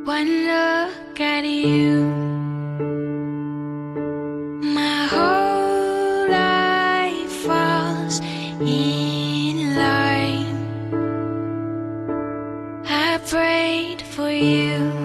One look at you, my whole life falls in line. I prayed for you.